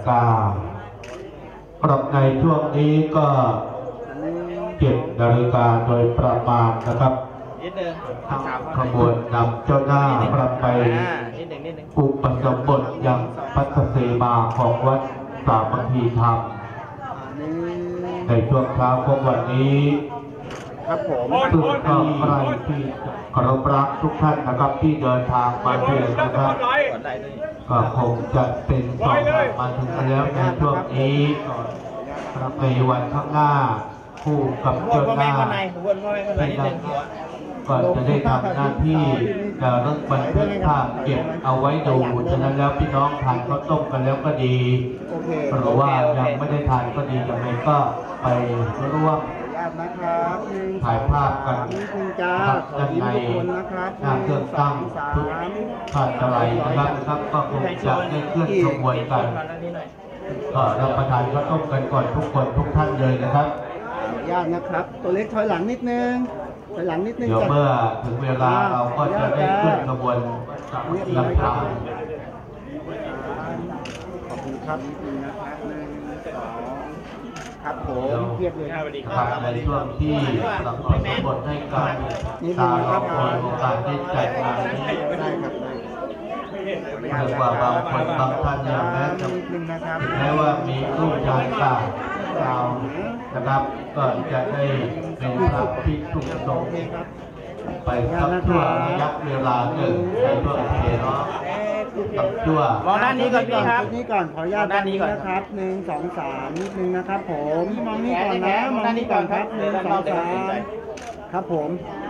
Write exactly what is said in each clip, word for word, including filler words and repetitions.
กาครับในช่วงนี้ก็เจ็ดนาฬิกาโดยประมาณนะครับขบวนนำเจ้าหน้าประไปอุปสมบทยังพัฒเสมาของวัดสามัคคีธรรมในช่วงเช้าของวันนี้ครับผมซึ่งก็ใครที่เคารพรักทุกท่านนะครับที่เดินทางมาถึงนะครับก็คงจะเป็นสองมาถึงแล้วในช่วงนี้ในวันข้างหน้าคู่กับเจ้าหน้าก็จะได้ทำหน้าที่จะเริ่มบันทึกภาพเก็บเอาไว้ดูฉะนั้นแล้วพี่น้องทานข้าวต้มกันแล้วก็ดีหรือว่ายังไม่ได้ทานก็ดียังไงก็ไปร่วมถ่ายภาพกันด้านในหน้าเครื่องตั้งทุกท่านอะไรนะครับนะครับก็คงจะได้เคลื่อนขบวนกันก็รับประทานข้าวต้มกันก่อนทุกคนทุกท่านเลยนะครับญาตินะครับตัวเล็กถอยหลังนิดนึงถอยหลังนิดนึงเดี๋ยวเมื่อถึงเวลาเราก็จะได้เคลื่อนขบวนลำทางขอบคุณครับนิดนึงนะครับหนึ่งสองครับผมเรียบเลยครับในช่วงที่เราขอบทให้การตาเราคอยโอกาสได้จัดงานนี้ได้ครับเรียกว่าบางคนบางท่านเนี่ยแม้จะแม้ว่ามีรูปยานตาเรานะครับก็จะได้เป็นพระภิกษุสงฆ์ไปสักช่วงระยะเวลาหนึ่งในช่วงเทเนาะตับชั่วมองด้านนี้ก่อนพี่ครับนี่ก่อนขออนุญาตด้านนี้ก่อนนะครับหนึ่งสองสามนิดนึงนะครับผมมองนี่ก่อนนะมองด้านนี้ก่อนครับหนึ่งสองสามครับผม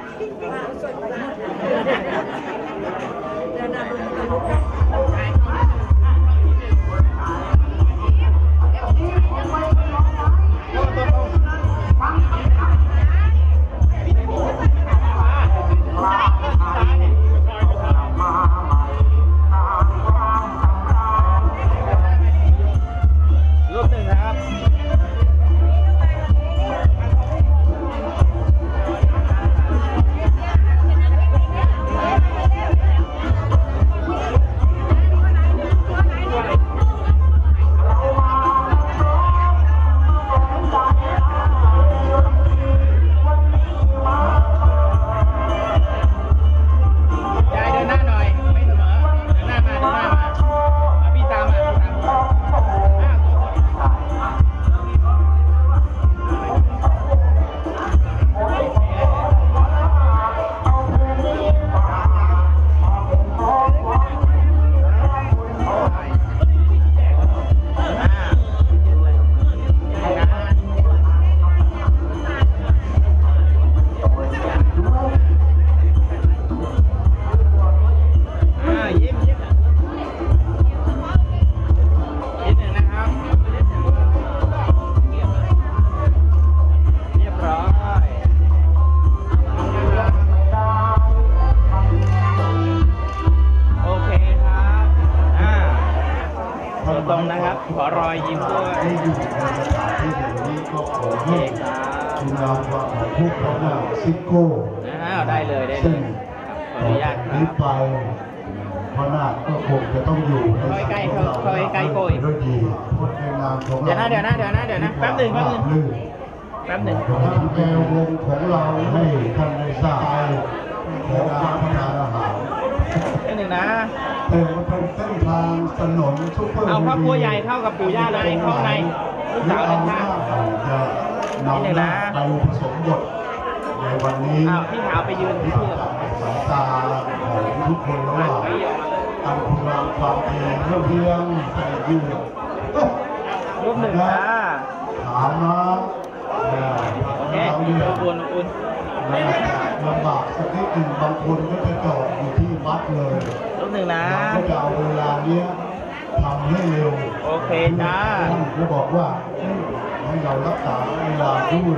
ขอรอยยิ้มด้วยที่อยู่ในสถานที่แห่งนี้ก็ขอให้คุณนามว่าของพวกเขาเนี่ยซิโก้ได้เลยได้เลยขออนุญาตนี้ไปพระนาคก็คงจะต้องอยู่ในสังคมเราด้วยดีคนในนามของเราเดี๋ยวนะเดี๋ยวนะเดี๋ยวนะเดี๋ยวนะแป๊บหนึ่งแป๊บหนึ่งแป๊บหนึ่งแนววงของเราให้ท่านได้ทราบของการพัฒนาอาหารแป๊บหนึ่งนะเป็นเส้นทางถนนซุปเปอร์เอาพระผู้ใหญ่เข้ากับปู่ย่าเลยเข้าในลูกสาวเดินทางจะนำหน้าไปผสมบทในวันนี้พี่ขาวไปยืนที่สายตาของทุกคนแล้วว่าอันคุณงามความดีเรื่องเพียงแต่ยืนรูปหนึ่งนะถามนะโอเคดูบุญบุญลำบากสักนิดหนึ่งบางคนก็จะจอดอยู่ที่วัดเลยรูปหนึ่งนะก็จะเอาเวลาเนี้ยทำให้เร็วโอเคจ้าท่านก็บอกว่าให้เรารักษาเวลาด้วย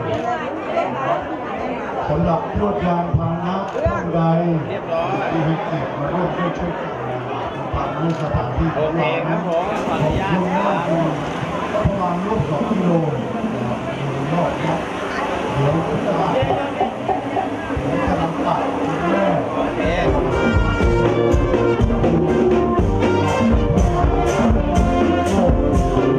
สำหรับรถยานพาหนะท่านใดที่ให้เกียรติมาร่วมด้วยช่วยกันทำให้สถานที่ของเราขอบคุณมากคือประมาณรถสองกิโลอยู่นอกวัดเดี๋ยวจะจะนำตัดแม่โอเค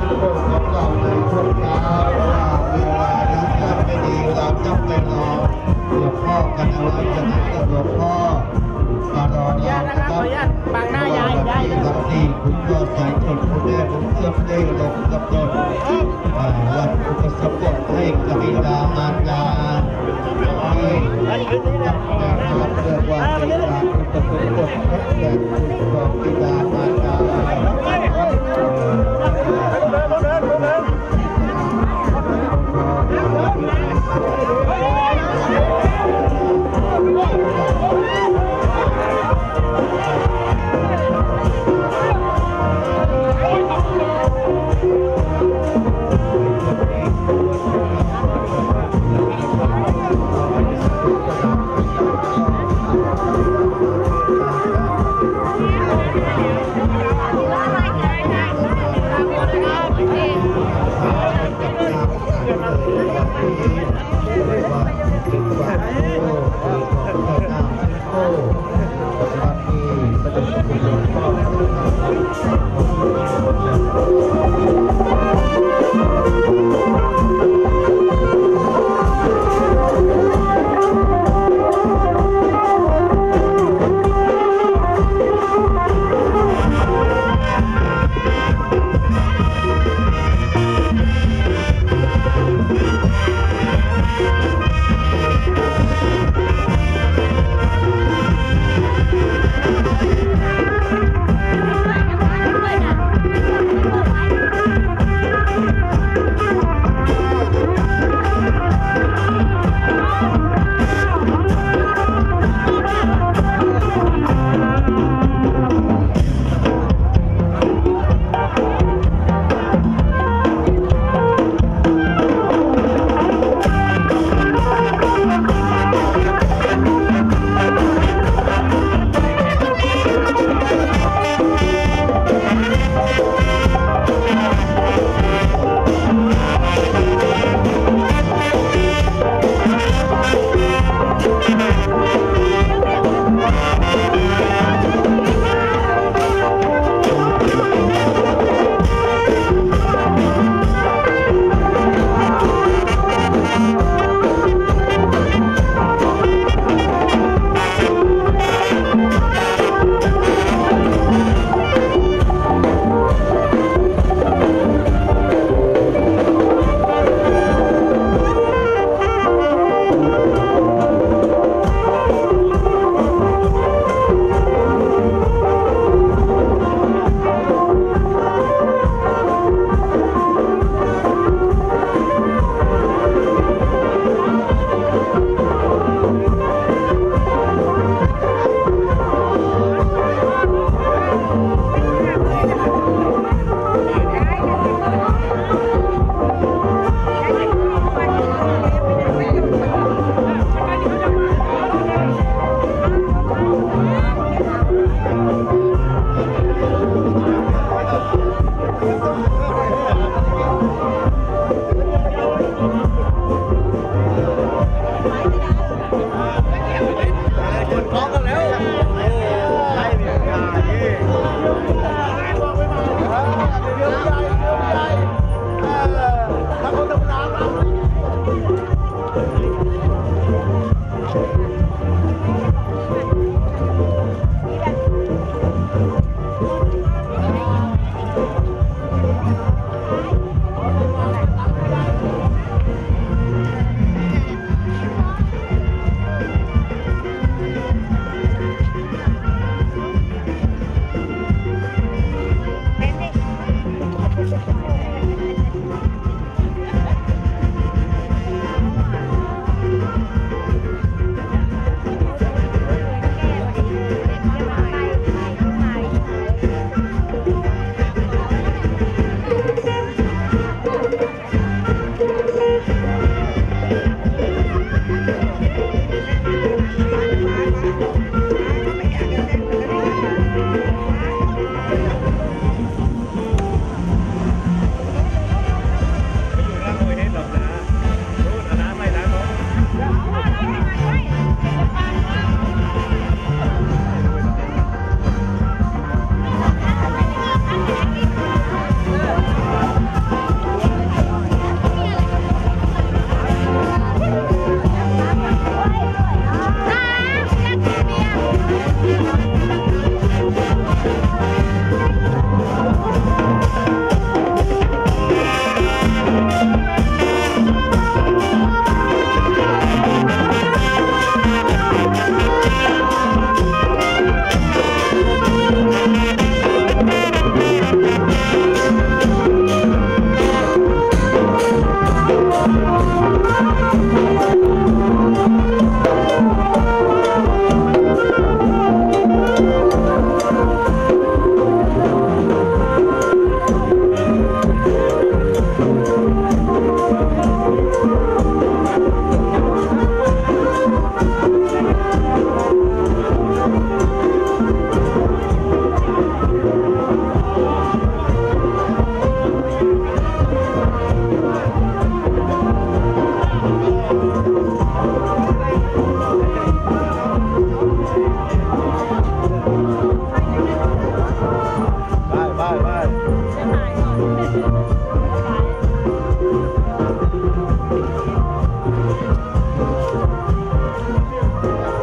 โลกของเราในช่วงเช้าว่าเวลานั้นถ้าไม่ดีเราจะไปรอหลวงพ่อกันเอาไว้จะนัดกับหลวงพ่อมารอเรานะครับบังหน้ายายได้ครับนี่คุณพ่อสายชนคุณแม่ผมเอื้อมได้ลงกับตนวันอุปสมบทให้กับบิดามารดาให้จับแนวทางเรียกว่าเป็นการอุปสมบททดแทนคุณของบิดามารดา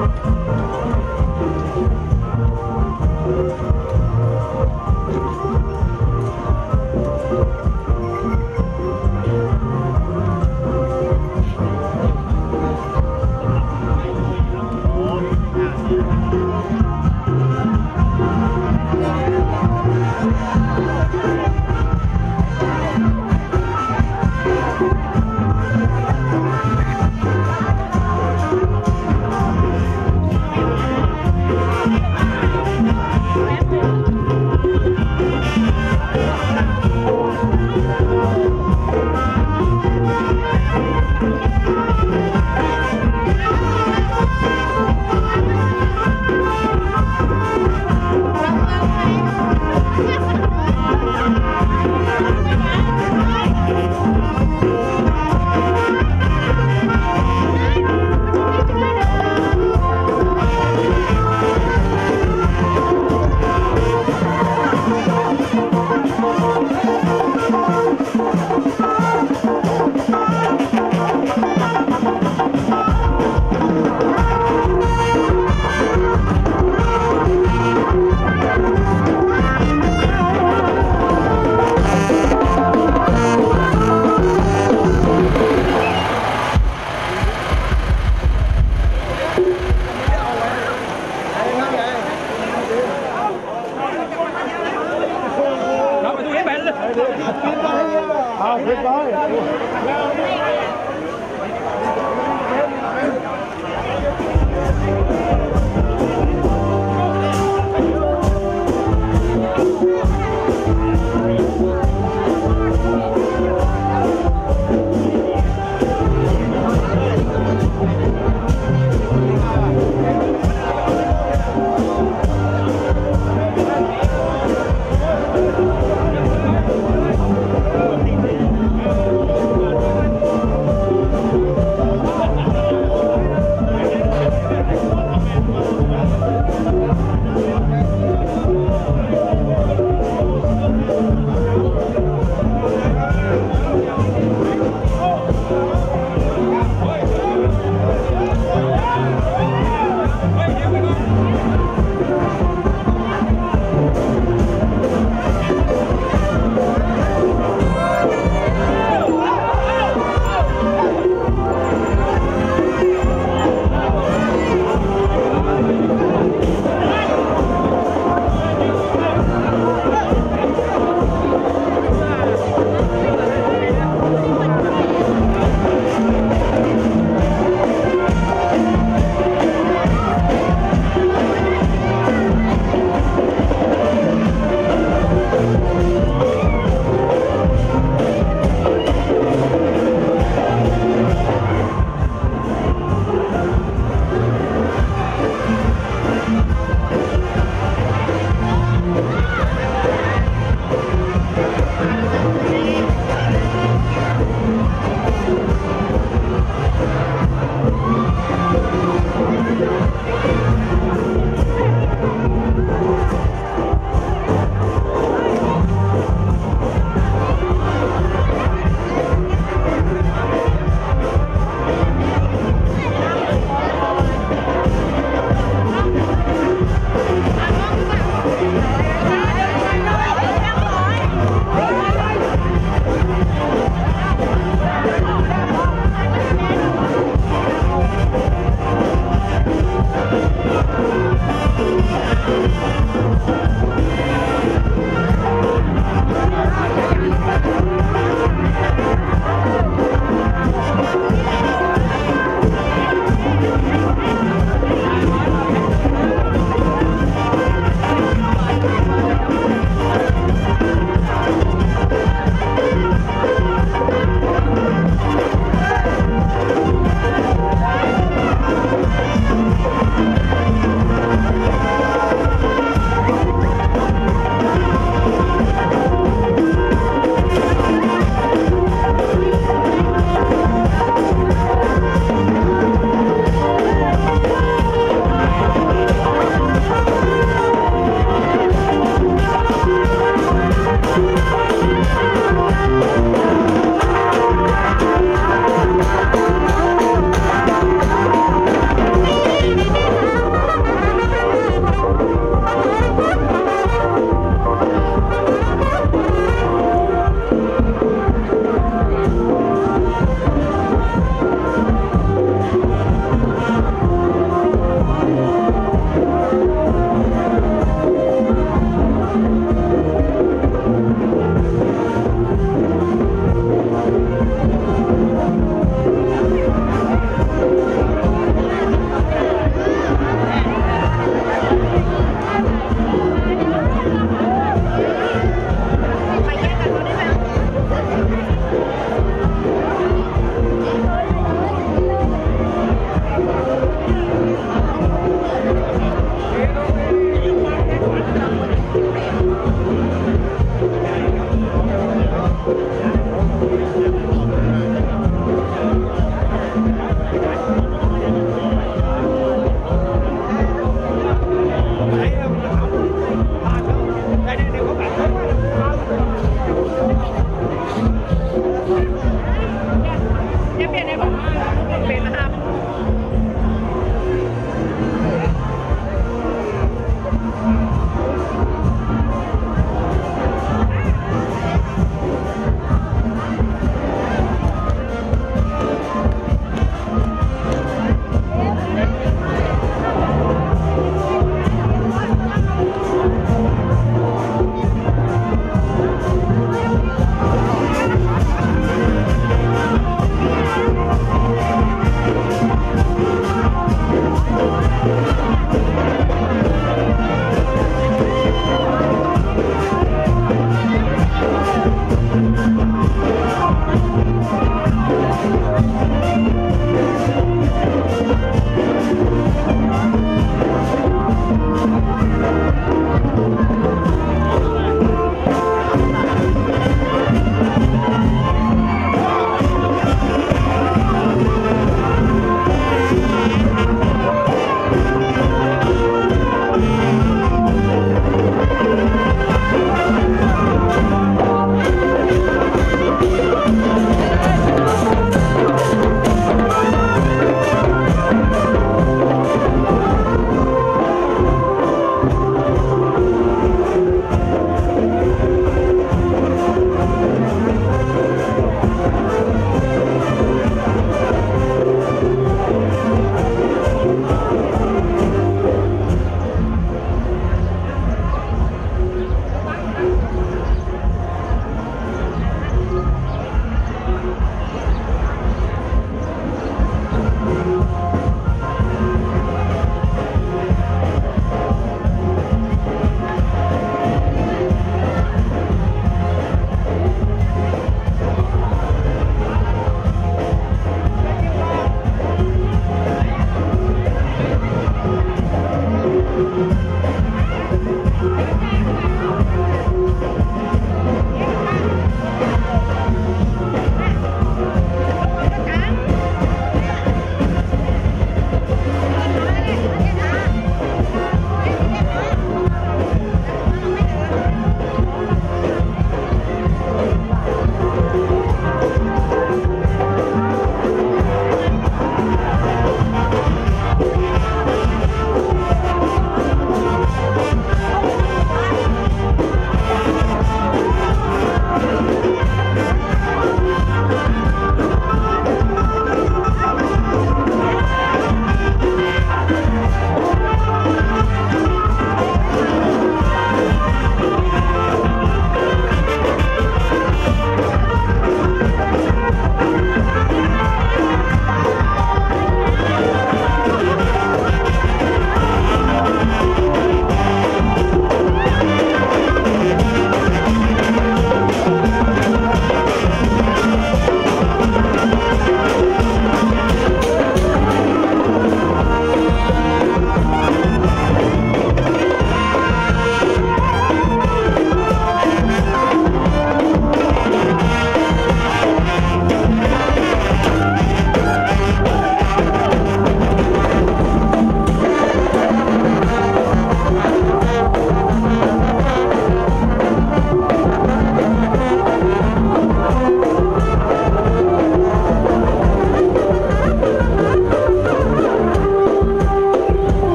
เ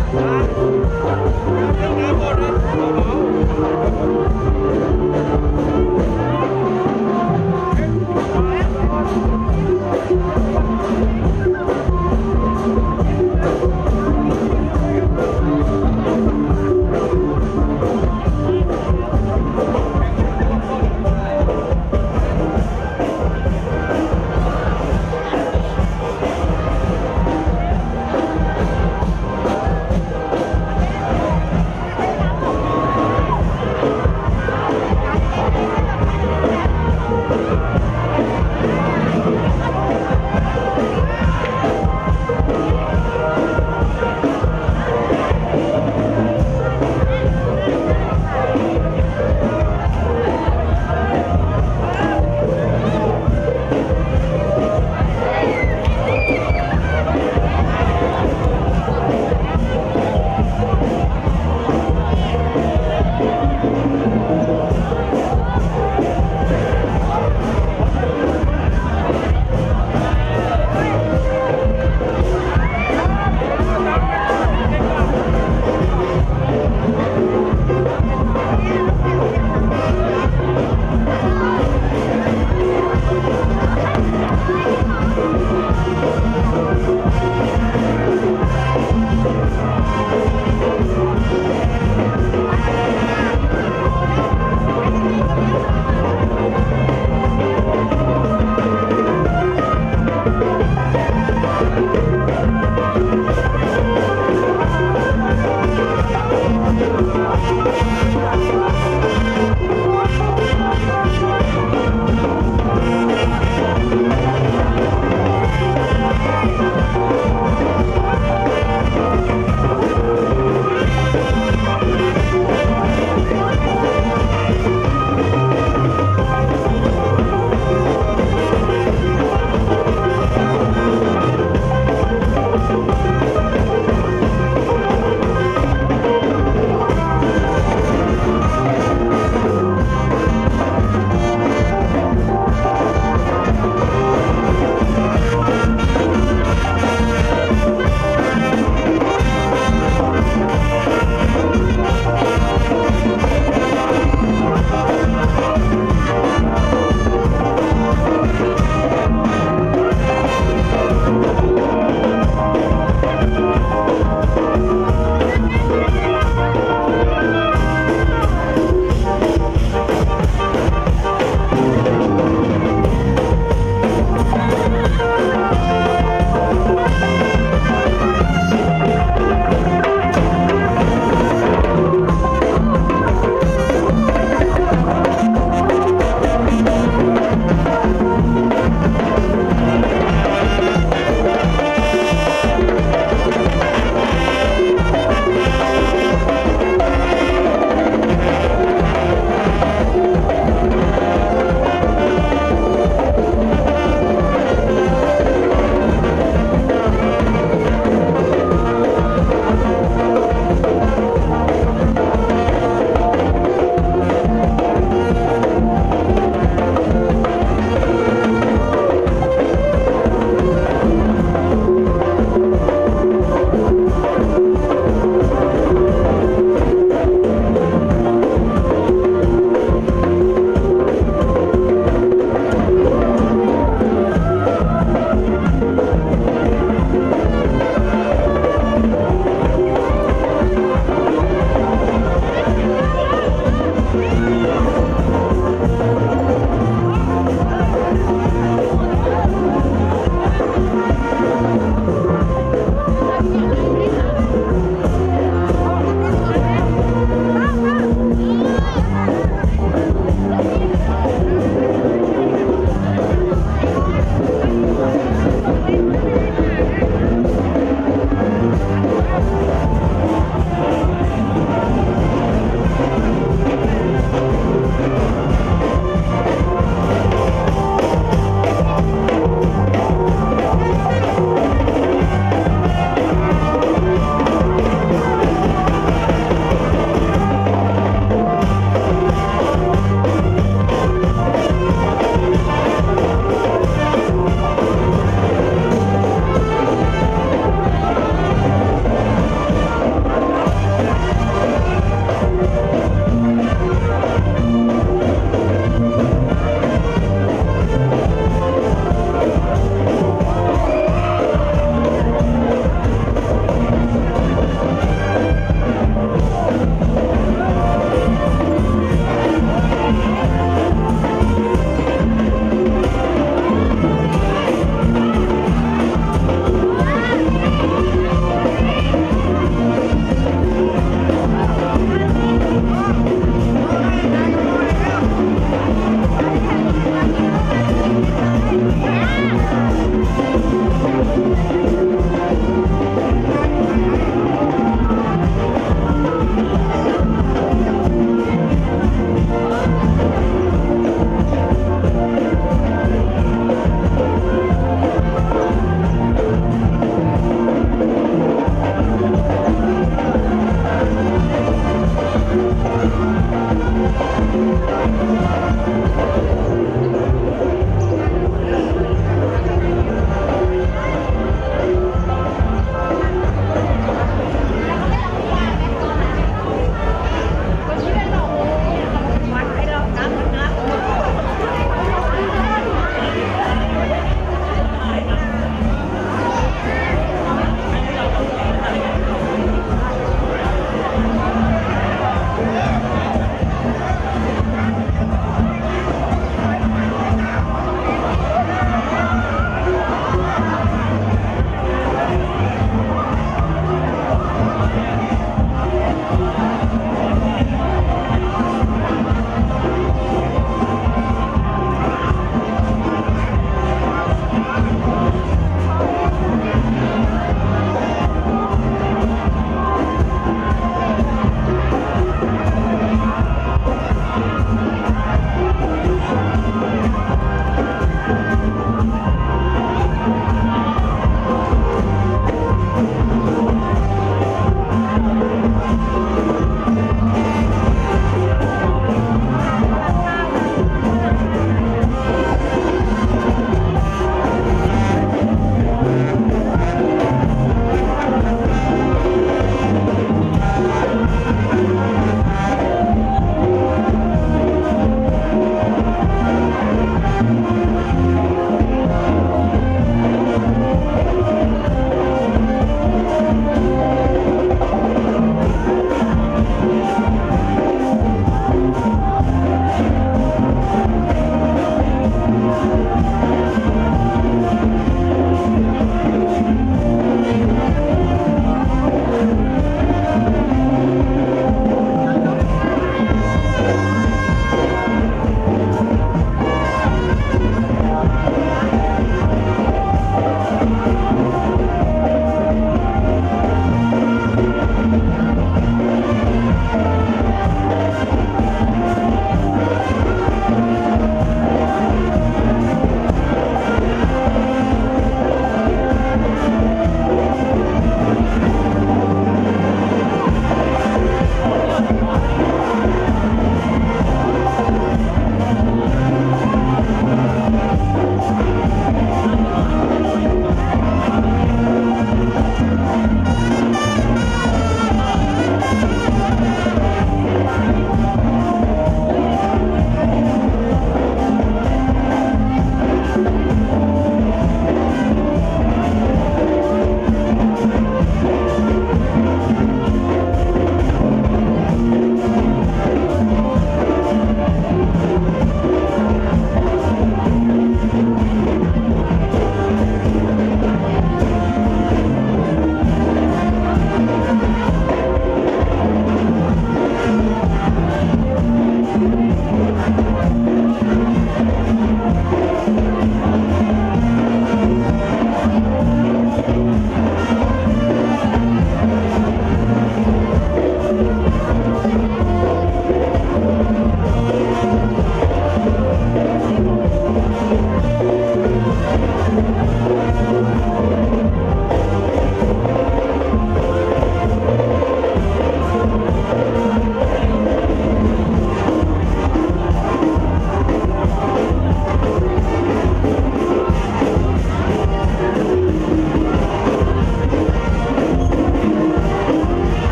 Thank you.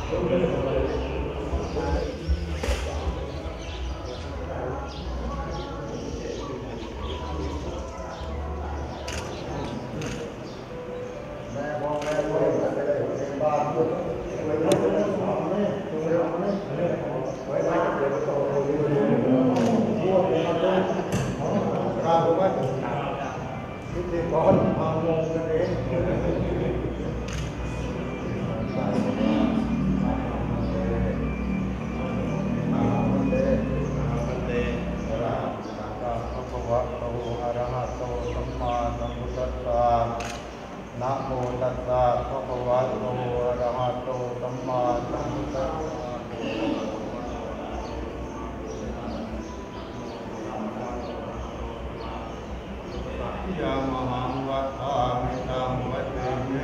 นะโมตัสสะภะคะวะโตอะระหะโตสัมมาสัมพุทธัสสะยามหังวัฏฐามิตังวัฏเตมิ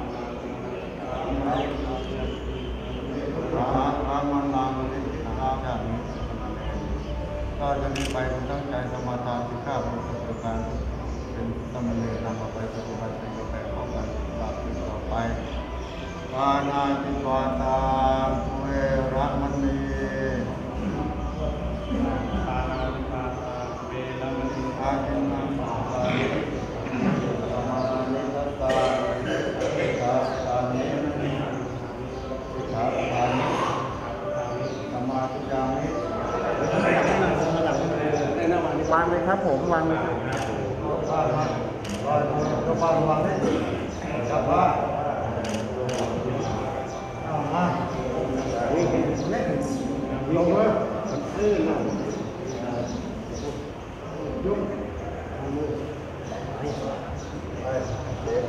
อาอามันนังนิพินาจันก็จะมีไปคุณตั้งใจสมาทานสิกขาบทประการเป็นสมณีนำมาไปปฏิบัติในกาแฟของกันลาภต่อไปปานาติปาตาเวระมณีปานาติปาตาเวระมณีอาทินนังสาสานิสมานิทัสสะสิกขาสานิสิกขาสานิสมาธิยามิวางเลยครับผมวางเลยบ้านมาลอยตัวบ้านวางได้กลับบ้านเอามาวิ่งเล่นลงเลยลื่นนะยุ่งไปเด็ก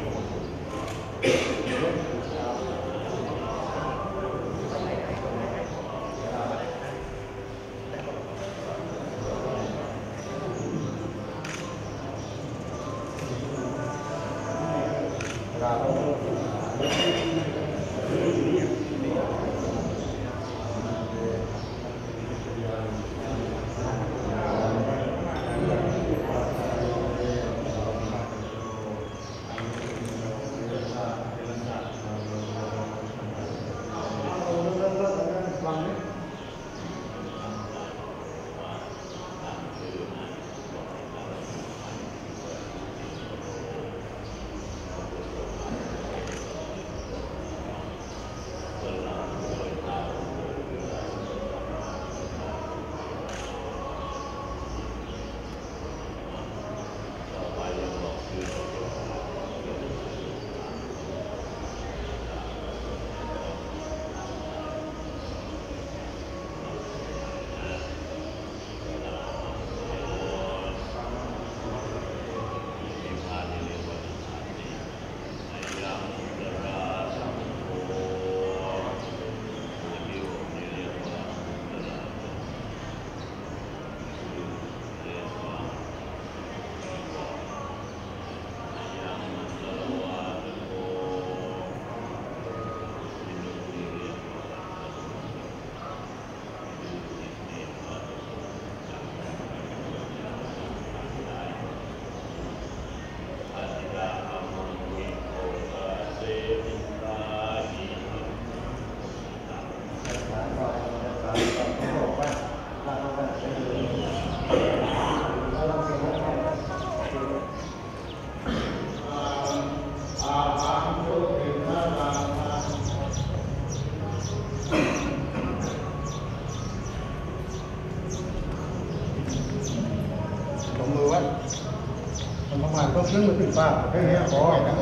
ซึ่งมันถึงป้าแค่นี้พอ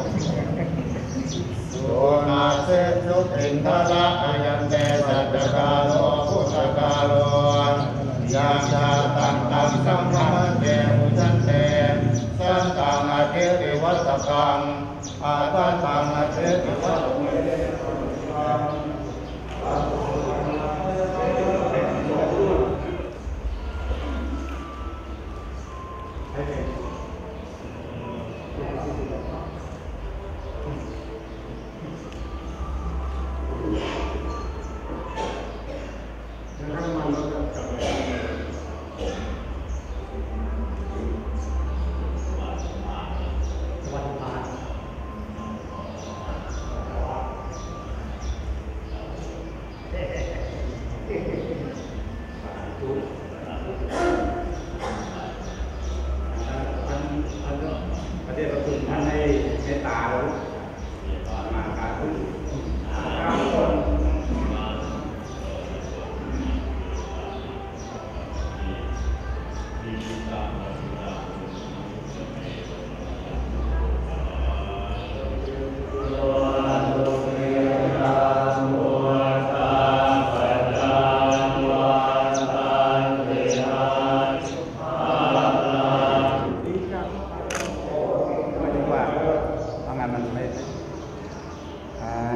โสนาเสสุตินทาระอายันเตสัจจกาโลพุทธกาโลยาชาตังตังสัมภะเจมุจันเตสันตังอาเทติวัสกังอาตันตังอาเทติวัสกัง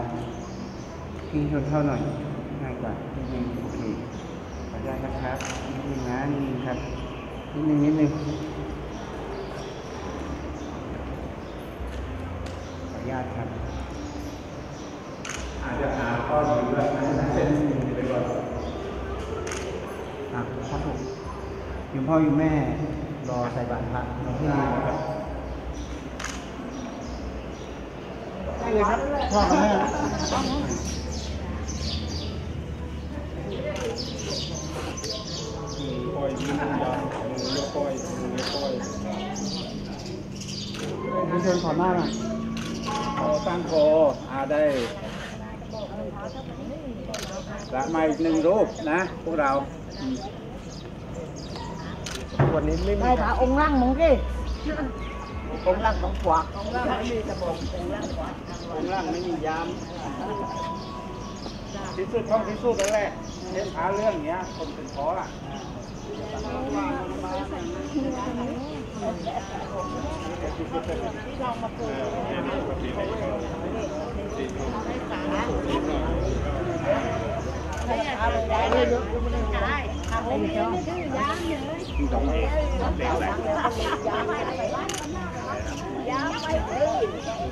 พี่ชนเข้าหน่อยง่ายกว่านิดนึงโอเคขออนุญาตนะครับนิดนึงนะนิดนึงครับนิดนึงนิดนึงขออนุญาตครับอาจจะหาข้อมูลด้วยนะเส้นไปก่อนอ่ะครับผมอยู่พ่ออยู่แม่รอใส่บาตรพระน้องพี่นะครับได้เลยครับพ่อกับแม่ปล่อยยืนยันมือยกปล่อยมือยกปล่อยมีเชิญขอหน้าหน่อยขอตั้งโคอาได้ละมาอีกหนึ่งรูปนะพวกเราวันนี้ไม่มีได้ถาองค์ล่างมึงดิองค์ล่างของขวาองค์ล่างไม่มีสมององค์ล่างขวาองค์ล่างไม่มียามที่สุดท้องที่สุดแล้วแหละเห็นหาเรื่องเงี้ยคนเป็นเพราะอ่ะได้เลยเยอะไม่ได้ทำไม่ได้ย้ำเลยย้ำไปเลย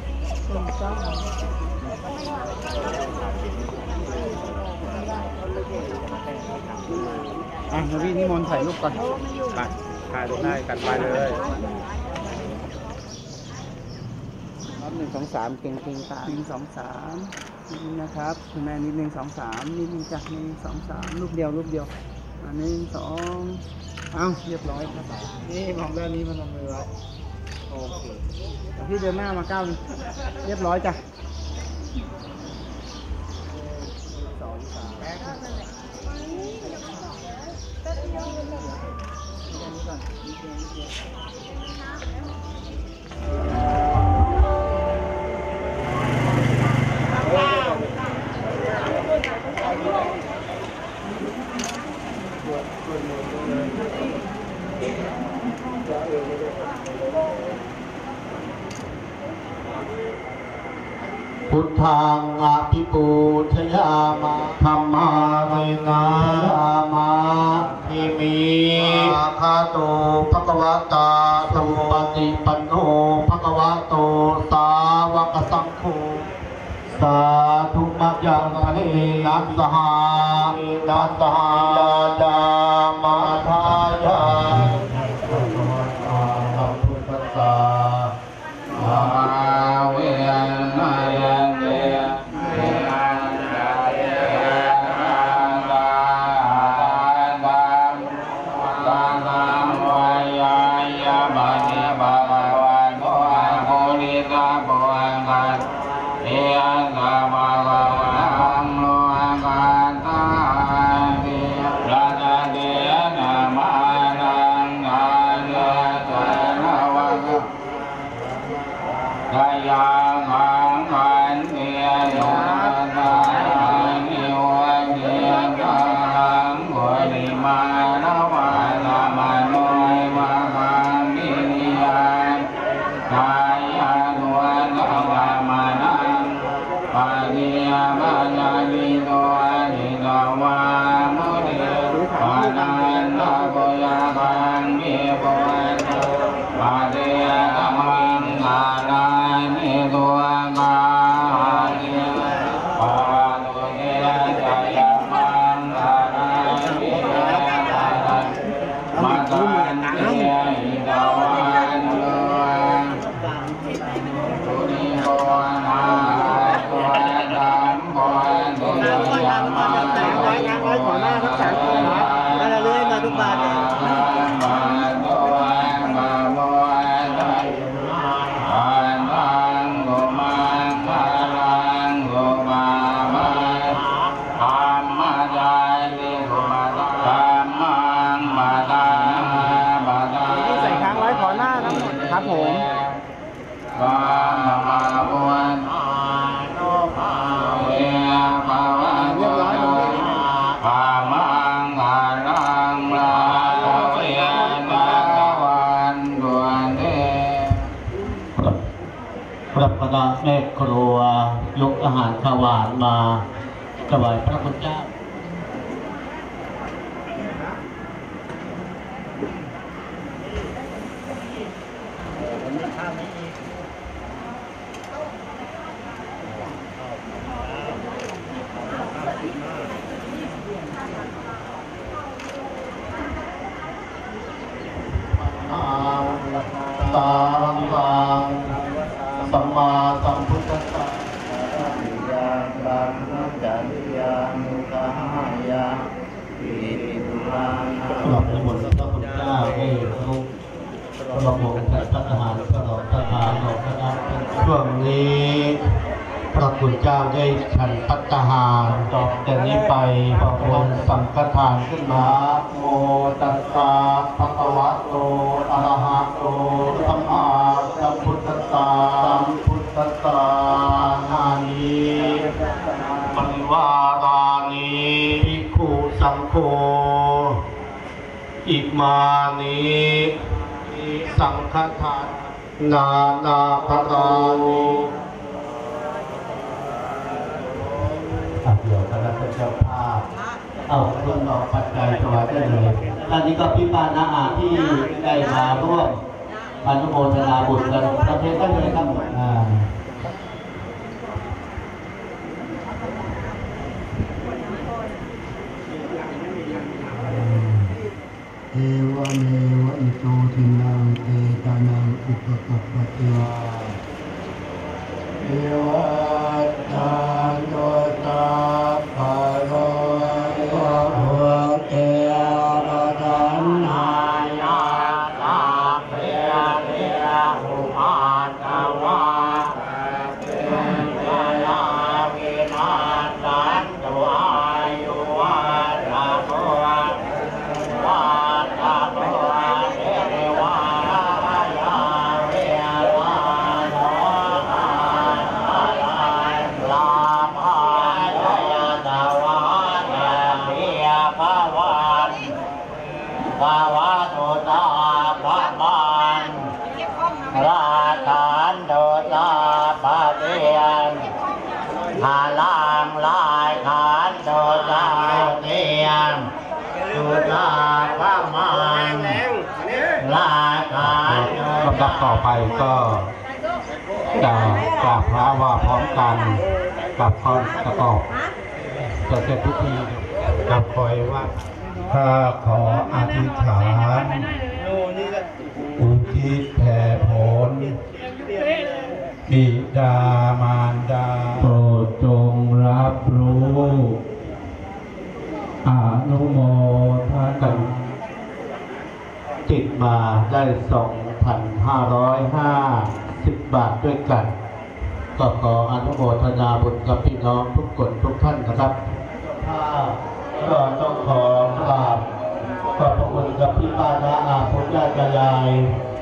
อ่ะพี่นิมนต์ถ่ายรูปก่อนไปถ่ายรูปได้กันไปเลยนับหนึ่งสองสามเก่งเก่งตาหนึ่งสองสามนี่นะครับคุณแม่นิดหนึ่งสองสามนิดหนึ่งจากหนึ่งสองสามรูปเดียวรูปเดียวอันหนึ่งสองเอ้าเรียบร้อยครับนี่มองด้านนี้มันลงมือไว้โอเคพี่เดินหน้ามาก้าวเรียบร้อยจ้ะสองสามพุทธังอภิปูชยามาธัมมาเวนะยามาทิมิอาคาโตภควตาสุปฏิปันโนภควโตสาวกสังโฆสาธุมะยังพะเนนัสสหานัสสหายาดามาทายาสัพพุทธัสสะอาเวนะยันเตเวนะยะเยนะตาตังตังตังวายายะบะเนบะวะวันโอโหริตาโพอังกัสเออังกะบะวะวันโลกันตาติระนะเดนะมานังนาเยตนะวะกายาหังขันเทียโยนานิวันเทียกังกุลิมานะวะนะมะโนยวะคังมินิยังกายานุวันนะวะมานังปะนิยามะนาลิโนนิโนวะมุนิปะนันนะโกยะคังมิโกวันปะเดยะมังนานานิโกกานิปะตุเยจายะมังนานานิโกกามากันเตหิตาวันโลตุนิโกนาตัวดัมโกตุยะมังนาโกขอหน้าทั้งสามคนนะมาเรื่อยมาทุกบาทเลยยกอาหารข้าวหวานมาถวายพระคุณเจ้าตาลังสัมมาสัมพุทธัสสะยาบังจาริยามุขายาปิตุลังหลับในหมดแล้วพระคุณเจ้าได้ลุกประมงจัดพระทหารตลอดทหารของคณะช่วงนี้พระคุณเจ้าได้ฉันพัฒหารต่อแต่นี้ไปพระองค์สังฆทานขึ้นมาโมตัสสะภะคะวะโตอะระหะโตสัมมาสัมพุทธัสสะสัมพุทธัสสะนานิปริวารานิภิกขุสังโฆอิมานิสังฆทานนานาภรานิเดี๋ยวคณะเจ้าภาพเอาเครื่องดอกปัจจัยถวายได้เลยตอนนี้ก็พี่ปานาอาที่ได้มาร่วมอนุโมทนาบุญกันประเทศได้เลยครับอ่าเอวเมวะอิโตทินังเตตานังอุปกัปปะเตเอวะทานโยตาภะโลภะโหเตระดันหายาตาเปยเปยอุปาทวาเตยาวินาสันตุอายุวัฏโกวาตาโกเทวายาเวลาโนลาภายตาวานาเพียภาวานภาวะโตตาภะมันราฐานโตตาภะเทียนหาลางลายฐานโตตาเทียนโตตาภะมันลายฐานลำดับต่อไปก็จะกราบพระว่าพร้อมกันกับพรประกอบจะเสร็จพิธีกับคอยว่าข้าขออธิษฐานอุทิศแผ่ผลบิดามารดาโปรดจงรับรู้อนุโมทนาติดมาได้สองพันห้าร้อยห้าสิบบาทด้วยกันก็ขออนุโมทนาบุญกับพี่น้องทุกคนทุกท่านนะครับก็ต้องขอกราบขอบพระคุณกับพี่ป้าน้าอาคุณย่าตายาย